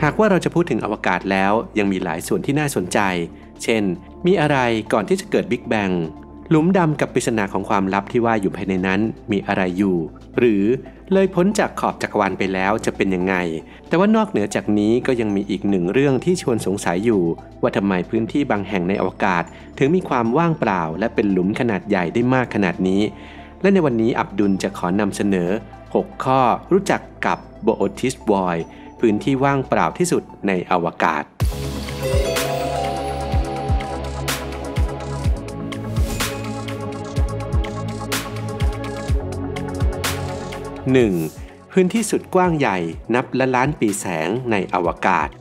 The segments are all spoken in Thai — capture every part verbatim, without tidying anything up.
หากว่าเราจะพูดถึงอวกาศแล้วยังมีหลายส่วนที่น่าสนใจเช่นมีอะไรก่อนที่จะเกิดบิ๊กแบงหลุมดำกับปริศนาของความลับที่ว่าอยู่ภายในนั้นมีอะไรอยู่หรือเลยพ้นจากขอบจักรวาลไปแล้วจะเป็นยังไงแต่ว่านอกเหนือจากนี้ก็ยังมีอีกหนึ่งเรื่องที่ชวนสงสัยอยู่ว่าทำไมพื้นที่บางแห่งในอวกาศถึงมีความว่างเปล่าและเป็นหลุมขนาดใหญ่ได้มากขนาดนี้และในวันนี้อับดุลจะขอนำเสนอหกข้อรู้จักกับ Boötis Void พื้นที่ว่างเปล่าที่สุดในอวกาศหนึ่ง. พื้นที่สุดกว้างใหญ่นับล้านล้านปีแสงในอวกาศ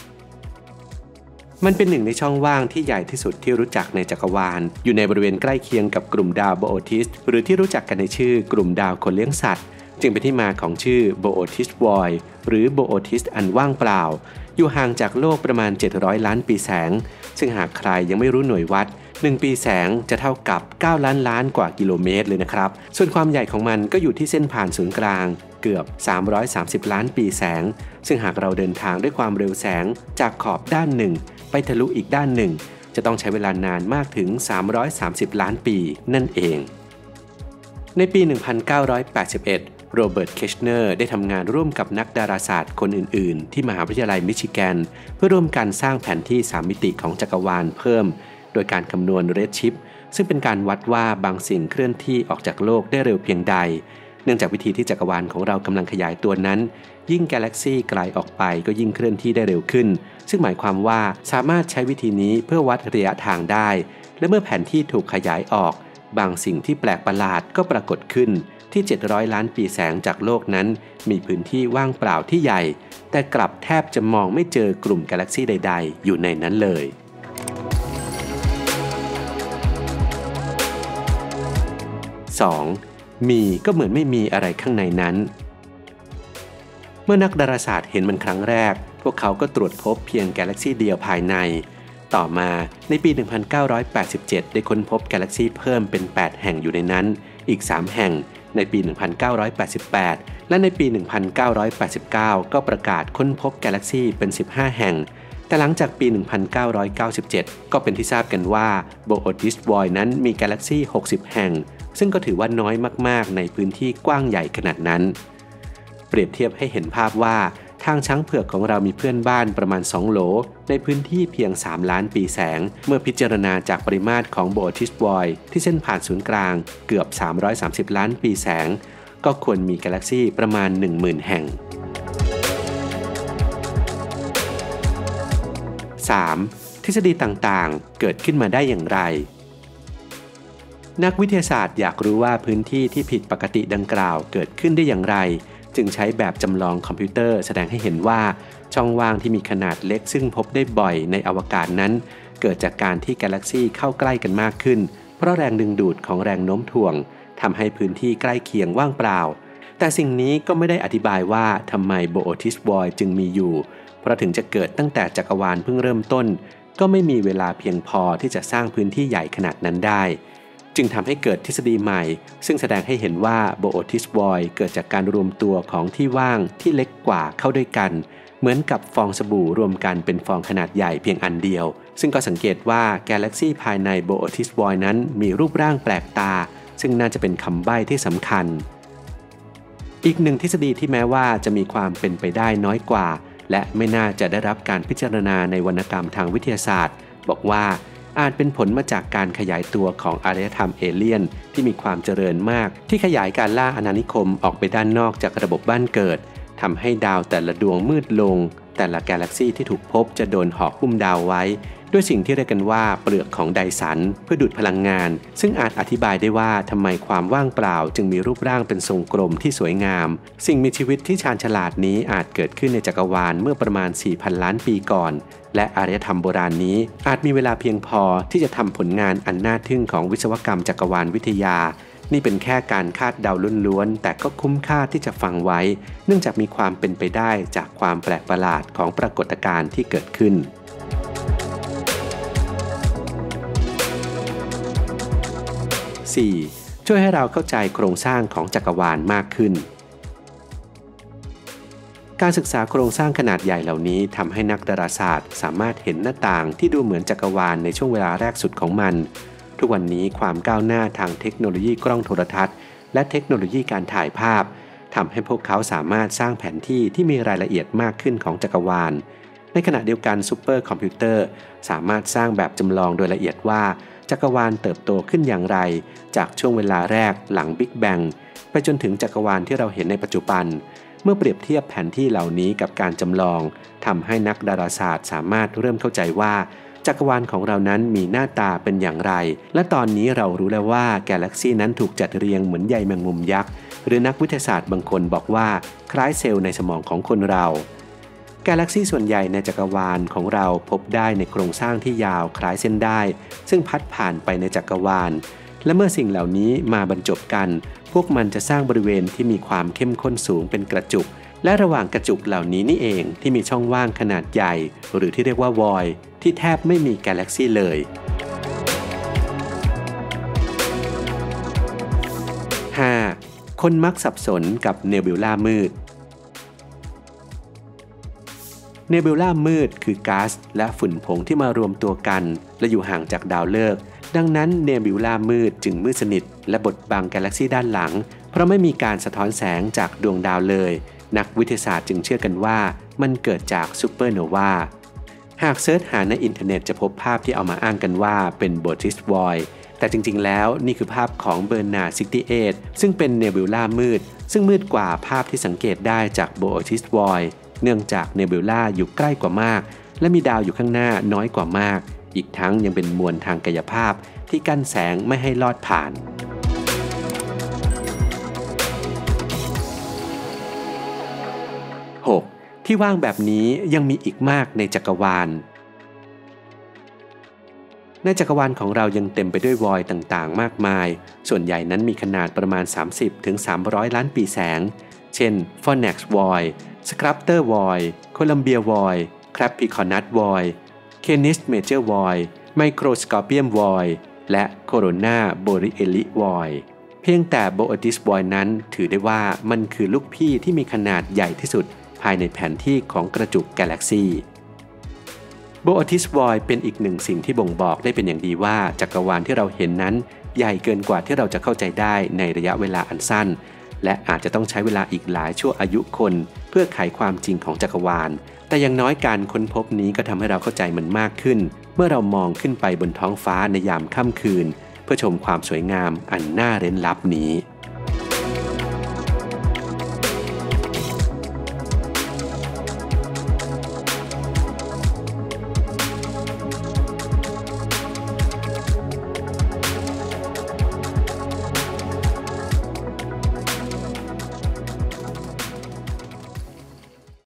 มันเป็นหนึ่งในช่องว่างที่ใหญ่ที่สุดที่รู้จักในจักรวาลอยู่ในบริเวณใกล้เคียงกับกลุ่มดาวโบโอทิสหรือที่รู้จักกันในชื่อกลุ่มดาวคนเลี้ยงสัตว์จึงเป็นที่มาของชื่อ Boötis Void หรือ Boötis อันว่างเปล่าอยู่ห่างจากโลกประมาณเจ็ดร้อยล้านปีแสงซึ่งหากใครยังไม่รู้หน่วยวัดหนึ่งปีแสงจะเท่ากับเก้าล้านล้านกว่ากิโลเมตรเลยนะครับส่วนความใหญ่ของมันก็อยู่ที่เส้นผ่านศูนย์กลางเกือบสามร้อยสามสิบล้านปีแสงซึ่งหากเราเดินทางด้วยความเร็วแสงจากขอบด้านหนึ่งไปทะลุอีกด้านหนึ่งจะต้องใช้เวลานานมากถึงสามร้อยสามสิบล้านปีนั่นเองในปีหนึ่งพันเก้าร้อยแปดสิบเอ็ดโรเบิร์ต เคชเนอร์ได้ทำงานร่วมกับนักดาราศาสตร์คนอื่นๆที่มหาวิทยาลัยมิชิแกนเพื่อร่วมกันสร้างแผนที่สามมิติของจักรวาลเพิ่มโดยการคำนวณเรดชิปซึ่งเป็นการวัดว่าบางสิ่งเคลื่อนที่ออกจากโลกได้เร็วเพียงใดเนื่องจากวิธีที่จักรวาลของเรากำลังขยายตัวนั้นยิ่งกาแล็กซี่ไกลออกไปก็ยิ่งเคลื่อนที่ได้เร็วขึ้นซึ่งหมายความว่าสามารถใช้วิธีนี้เพื่อวัดระยะทางได้และเมื่อแผนที่ถูกขยายออกบางสิ่งที่แปลกประหลาดก็ปรากฏขึ้นที่เจ็ดร้อยล้านปีแสงจากโลกนั้นมีพื้นที่ว่างเปล่าที่ใหญ่แต่กลับแทบจะมองไม่เจอกลุ่มกาแล็กซี่ใดๆอยู่ในนั้นเลยสอง. มีก็เหมือนไม่มีอะไรข้างในนั้นเมื่อนักดาราศาสตร์เห็นมันครั้งแรกพวกเขาก็ตรวจพบเพียงกาแล็กซี่เดียวภายในต่อมาในปีหนึ่งพันเก้าร้อยแปดสิบเจ็ดได้ค้นพบกาแล็กซี่เพิ่มเป็นแปดแห่งอยู่ในนั้นอีกสามแห่งในปีหนึ่งพันเก้าร้อยแปดสิบแปดและในปีหนึ่งพันเก้าร้อยแปดสิบเก้าก็ประกาศค้นพบกาแล็กซี่เป็นสิบห้าแห่งแต่หลังจากปีหนึ่งพันเก้าร้อยเก้าสิบเจ็ดก็เป็นที่ทราบกันว่า Boötis Void นั้นมีกาแล็กซี่หกสิบแห่งซึ่งก็ถือว่าน้อยมากๆในพื้นที่กว้างใหญ่ขนาดนั้นเปรียบเทียบให้เห็นภาพว่าทางช้างเผือกของเรามีเพื่อนบ้านประมาณสองโหลในพื้นที่เพียงสามล้านปีแสงเมื่อพิจารณาจากปริมาตรของ Boötis Void ที่เส้นผ่านศูนย์กลางเกือบสามร้อยสามสิบล้านปีแสงก็ควรมีกาแล็กซี่ประมาณ หนึ่งหมื่น แห่ง สาม. ทฤษฎีต่างๆเกิดขึ้นมาได้อย่างไรนักวิทยาศาสตร์อยากรู้ว่าพื้นที่ที่ผิดปกติดังกล่าวเกิดขึ้นได้อย่างไรจึงใช้แบบจำลองคอมพิวเตอร์แสดงให้เห็นว่าช่องว่างที่มีขนาดเล็กซึ่งพบได้บ่อยในอวกาศนั้นเกิดจากการที่กาแล็กซี่เข้าใกล้กันมากขึ้นเพราะแรงดึงดูดของแรงโน้มถ่วงทำให้พื้นที่ใกล้เคียงว่างเปล่าแต่สิ่งนี้ก็ไม่ได้อธิบายว่าทำไม Boötis Void จึงมีอยู่เพราะถึงจะเกิดตั้งแต่จักรวาลเพิ่งเริ่มต้นก็ไม่มีเวลาเพียงพอที่จะสร้างพื้นที่ใหญ่ขนาดนั้นได้จึงทำให้เกิดทฤษฎีใหม่ซึ่งแสดงให้เห็นว่า Boötis Void เกิดจากการรวมตัวของที่ว่างที่เล็กกว่าเข้าด้วยกันเหมือนกับฟองสบู่รวมกันเป็นฟองขนาดใหญ่เพียงอันเดียวซึ่งก็สังเกตว่ากาแล็กซี่ภายใน Boötis Void นั้นมีรูปร่างแปลกตาซึ่งน่าจะเป็นคำใบ้ที่สำคัญอีกหนึ่งทฤษฎีที่แม้ว่าจะมีความเป็นไปได้น้อยกว่าและไม่น่าจะได้รับการพิจารณาในวรรณกรรมทางวิทยาศาสตร์บอกว่าอาจเป็นผลมาจากการขยายตัวของอารยธรรมเอเลี่ยนที่มีความเจริญมากที่ขยายการล่าอาณานิคมออกไปด้านนอกจากระบบบ้านเกิดทำให้ดาวแต่ละดวงมืดลงแต่ละกาแล็กซี่ที่ถูกพบจะโดนห่อหุ้มดาวไว้ด้วยสิ่งที่เรียกกันว่าเปลือกของไดสันเพื่อดูดพลังงานซึ่งอาจอธิบายได้ว่าทำไมความว่างเปล่าจึงมีรูปร่างเป็นทรงกลมที่สวยงามสิ่งมีชีวิตที่ชาญฉลาดนี้อาจเกิดขึ้นในจักรวาลเมื่อประมาณ สี่พัน ล้านปีก่อนและอารยธรรมโบราณนี้อาจมีเวลาเพียงพอที่จะทำผลงานอันน่าทึ่งของวิศวกรรมจักรวาลวิทยานี่เป็นแค่การคาดเดาล้วนๆแต่ก็คุ้มค่าที่จะฟังไว้เนื่องจากมีความเป็นไปได้จากความแปลกประหลาดของปรากฏการณ์ที่เกิดขึ้น สี่. ช่วยให้เราเข้าใจโครงสร้างของจักรวาลมากขึ้นการศึกษาโครงสร้างขนาดใหญ่เหล่านี้ทำให้นักดาราศาสตร์สามารถเห็นหน้าต่างที่ดูเหมือนจักรวาลในช่วงเวลาแรกสุดของมันทุกวันนี้ความก้าวหน้าทางเทคโนโลยีกล้องโทรทัศน์และเทคโนโลยีการถ่ายภาพทำให้พวกเขาสามารถสร้างแผนที่ที่มีรายละเอียดมากขึ้นของจักรวาลในขณะเดียวกันซูเปอร์คอมพิวเตอร์สามารถสร้างแบบจำลองโดยละเอียดว่าจักรวาลเติบโตขึ้นอย่างไรจากช่วงเวลาแรกหลังบิ๊กแบงไปจนถึงจักรวาลที่เราเห็นในปัจจุบันเมื่อเปรียบเทียบแผนที่เหล่านี้กับการจำลองทำให้นักดาราศาสตร์สามารถเริ่มเข้าใจว่าจักรวาลของเรานั้นมีหน้าตาเป็นอย่างไรและตอนนี้เรารู้แล้วว่าแกาแล็กซีนั้นถูกจัดเรียงเหมือนใยแมงมุมยักษ์หรือนักวิทยาศาสตร์บางคนบอกว่าคล้ายเซลล์ในสมองของคนเรากาแล็กซีส่วนใหญ่ในจักรวาลของเราพบได้ในโครงสร้างที่ยาวคล้ายเส้นได้ซึ่งพัดผ่านไปในจักรวาลและเมื่อสิ่งเหล่านี้มาบรรจบกันพวกมันจะสร้างบริเวณที่มีความเข้มข้นสูงเป็นกระจุกและระหว่างกระจุกเหล่านี้นี่เองที่มีช่องว่างขนาดใหญ่หรือที่เรียกว่าวอยด์ที่แทบไม่มีกาแล็กซีเลย ห้า. คนมักสับสนกับเนบิวลามืดเนบิวลามืดคือก๊าซและฝุ่นผงที่มารวมตัวกันและอยู่ห่างจากดาวฤกษ์ดังนั้นเนบิวลามืดจึงมืดสนิทและบดบังกาแล็กซีด้านหลังเพราะไม่มีการสะท้อนแสงจากดวงดาวเลยนักวิทยาศาสตร์จึงเชื่อกันว่ามันเกิดจากซูเปอร์โนวาหากเซิร์ชหาในอินเทอร์เน็ตจะพบภาพที่เอามาอ้างกันว่าเป็นโบทิสวอยด์แต่จริงๆแล้วนี่คือภาพของเบอร์นาร์ดซิกตี้เอทซึ่งเป็นเนบิวลามืดซึ่งมืดกว่าภาพที่สังเกตได้จากโบทิสวอยด์เนื่องจากเนบิวลาอยู่ใกล้กว่ามากและมีดาวอยู่ข้างหน้าน้อยกว่ามากอีกทั้งยังเป็นมวลทางกายภาพที่กั้นแสงไม่ให้ลอดผ่านหกที่ว่างแบบนี้ยังมีอีกมากในจักรวาลในจักรวาลของเรายังเต็มไปด้วยวอยด์ต่างๆมากมายส่วนใหญ่นั้นมีขนาดประมาณ สามสิบถึงสามร้อย ล้านปีแสงเช่น Fornax Void Sculptor Void Columbia Void Capricornus Void Canis Major Void Microscopium Void และ Corona Borealis Void เพียงแต่ Boötis Void นั้นถือได้ว่ามันคือลูกพี่ที่มีขนาดใหญ่ที่สุดภายในแผนที่ของกระจุกกาแล็กซีBoötis Void เป็นอีกหนึ่งสิ่งที่บ่งบอกได้เป็นอย่างดีว่าจักรวาลที่เราเห็นนั้นใหญ่เกินกว่าที่เราจะเข้าใจได้ในระยะเวลาอันสั้นและอาจจะต้องใช้เวลาอีกหลายชั่วอายุคนเพื่อไขความจริงของจักรวาลแต่อย่างน้อยการค้นพบนี้ก็ทำให้เราเข้าใจมันมากขึ้นเมื่อเรามองขึ้นไปบนท้องฟ้าในยามค่ำคืนเพื่อชมความสวยงามอันน่าเร้นลับนี้